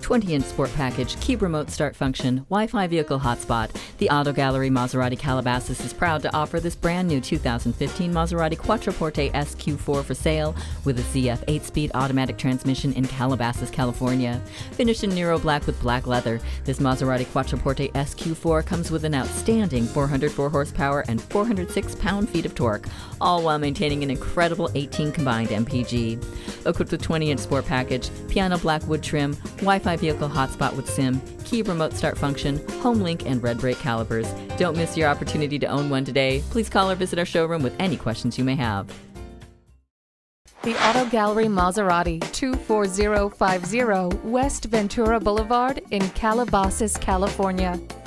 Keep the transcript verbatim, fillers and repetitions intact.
twenty inch sport package, key remote start function, Wi-Fi vehicle hotspot. The Auto Gallery Maserati Calabasas is proud to offer this brand new two thousand fifteen Maserati Quattroporte S Q four for sale with a Z F eight speed automatic transmission in Calabasas, California. Finished in Nero black with black leather, this Maserati Quattroporte S Q four comes with an outstanding four hundred four horsepower and four hundred six pound-feet of torque, all while maintaining an incredible eighteen combined M P G. Equipped with twenty inch sport package, piano black wood trim, Wi-Fi vehicle hotspot with SIM, key remote start function, home link, and red brake calipers. Don't miss your opportunity to own one today. Please call or visit our showroom with any questions you may have. The Auto Gallery Maserati, two four zero five zero West Ventura Boulevard in Calabasas, California.